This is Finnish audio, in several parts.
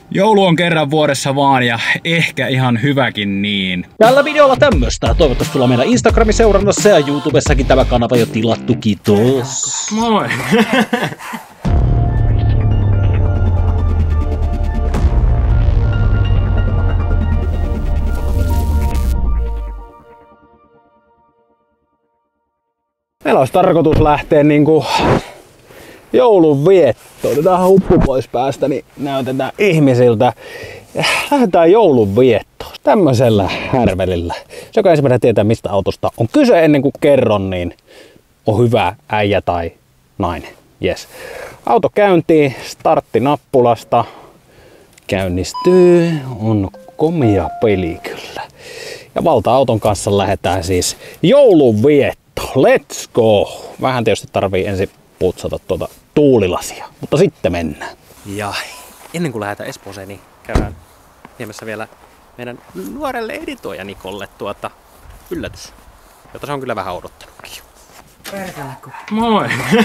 Joulu on kerran vuodessa vaan ja ehkä ihan hyväkin niin. Tällä videolla tämmöstä. Toivottavasti sulla on meidän Instagramin seurannassa ja YouTubessakin tämä kanava jo tilattu. Kiitos. Moi! Meillä olisi tarkoitus lähteä joulun viettoon. Otetaan huppu pois päästä, niin näytetään ihmisiltä. Ja lähdetään joulun viettoon. Tämmöisellä härvelillä. Se, joka ensimmäinen tietää, mistä autosta on kyse ennen kuin kerron, niin on hyvä äijä tai nainen. Yes. Auto käyntiin, starttinappulasta. Käynnistyy. On komea peli kyllä. Ja valta-auton kanssa lähdetään siis joulun viettoon. Let's go! Vähän tietysti tarvii ensin putsata tuota tuulilasia, mutta sitten mennään. Ja ennen kuin lähdetään Espooseen, niin käydään viemässä vielä meidän nuorelle editoija Nikolle yllätys, jota se on kyllä vähän odottanutkin. Moi!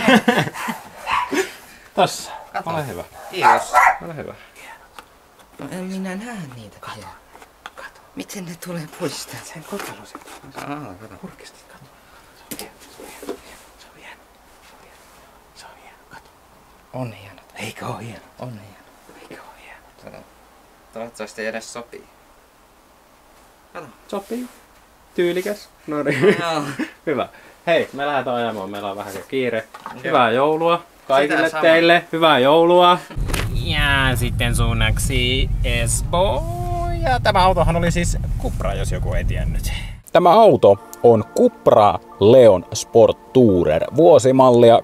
Tässä, Kato. ole hyvä. Kiitos. Ole hyvä. No en minä näe niitä. Kato. Kato. Miten ne tulee pois täältä? Sen kotelo sitten. Kato. Kurkista, kato. Se on hieno. Se on hieno, kato. On hieno. Eikö oo hieno? On hieno. Eikö oo hieno? Toivottavasti edes sopii. Kato. Sopii. Tyylikäs. No niin. Joo. Hyvä. Hei, me lähdetään ajamaan. Meillä on vähän kiire. Hyvää joulua kaikille Sitä teille. Hyvää joulua. Ja sitten suunnaksi Espoo. Ja tämä autohan oli siis Cupra, jos joku ei tiennyt. Tämä auto on Cupra Leon Sport Tourer vuosimallia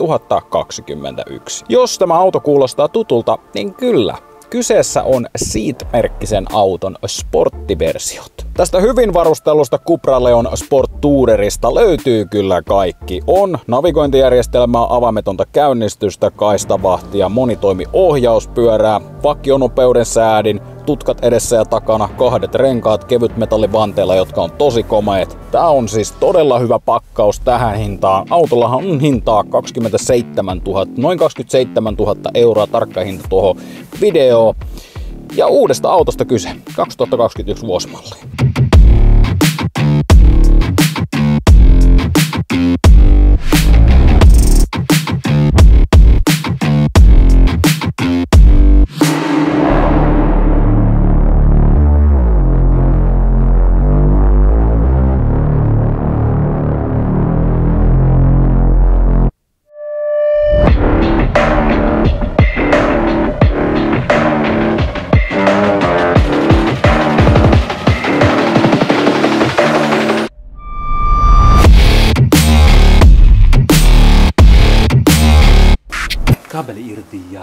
2021. Jos tämä auto kuulostaa tutulta, niin kyllä. Kyseessä on Seat-merkkisen auton sporttiversiot. Tästä hyvin varustellusta Cupra Leon Sport Tourerista löytyy kyllä kaikki. On navigointijärjestelmää, avaimetonta käynnistystä, kaistavahtia, monitoimiohjauspyörää, vakionopeuden säädin, tutkat edessä ja takana, 2 renkaat kevytmetallivanteilla, jotka on tosi komeet. Tää on siis todella hyvä pakkaus tähän hintaan. Autollahan on hintaa 27 000, noin 27 000 euroa tarkka hinta tuohon videoon. Ja uudesta autosta kyse, 2021 vuosimalli. Kabeli irti ja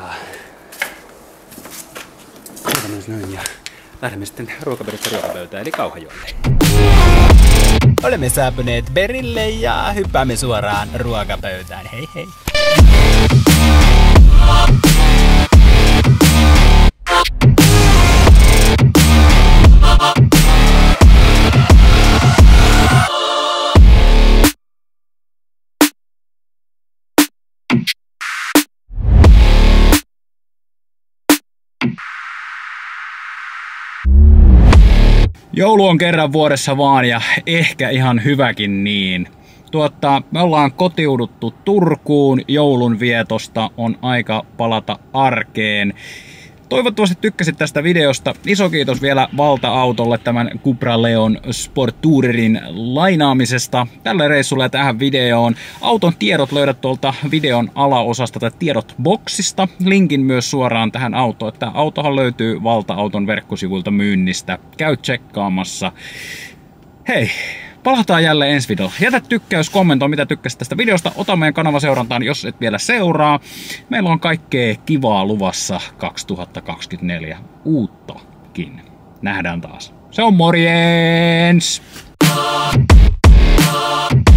noin ja lähdemme sitten ruokapöytään eli Kauhajoelle. Olemme saapuneet perille ja hyppäämme suoraan ruokapöytään. Hei hei! Joulu on kerran vuodessa vaan ja ehkä ihan hyväkin niin. Me ollaan kotiuduttu Turkuun, joulun vietosta on aika palata arkeen. Toivottavasti tykkäsit tästä videosta. Iso kiitos vielä valta-autolle tämän Cupra Leon Sport Tourerin lainaamisesta tälle reissulle ja tähän videoon. Auton tiedot löydät tuolta videon alaosasta tai tiedot boksista. Linkin myös suoraan tähän autoon. Tämä autohan löytyy valta-auton verkkosivuilta myynnistä. Käy tsekkaamassa. Hei! Palataan jälleen ensi videolla. Jätä tykkäys, kommentoi mitä tykkäsit tästä videosta. Ota meidän kanava seurantaan, jos et vielä seuraa. Meillä on kaikkea kivaa luvassa 2024. Uuttakin. Nähdään taas. Se on morjens!